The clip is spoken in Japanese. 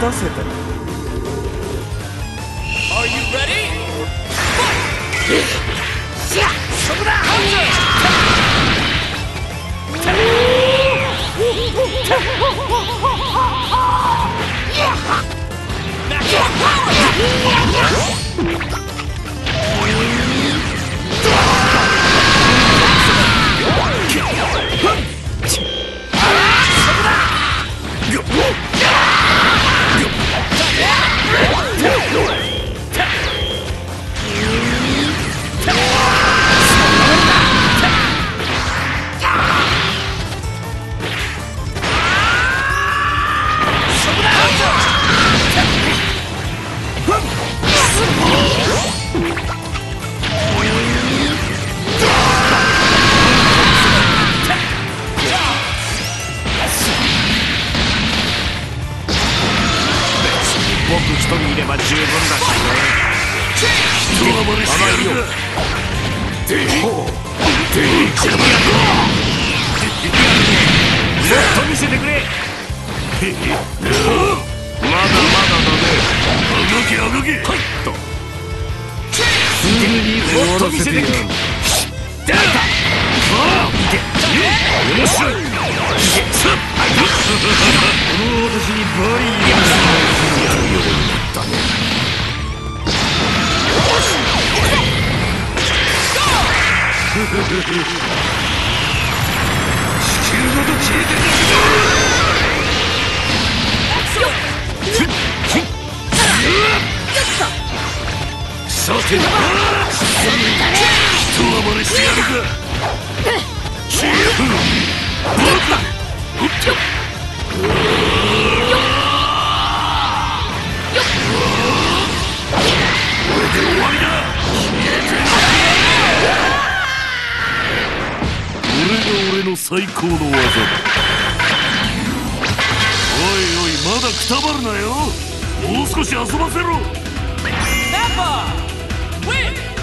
たせた。 Are you ready? そこだ。僕一人いれば十分だしね。人はまねしてやるか。もっと見せてくれ。まだまだだね。動け動け。はいっと。すぐにもっと見せてくれ。出た。面白い。この私にバリーやるようになったね。地球ごと消えてくさて人は真似してやるか。これで終わりだ。これが俺の最高の技だ。おいおい、まだくたばるなよ。もう少し遊ばせろ。 Nappa! Win!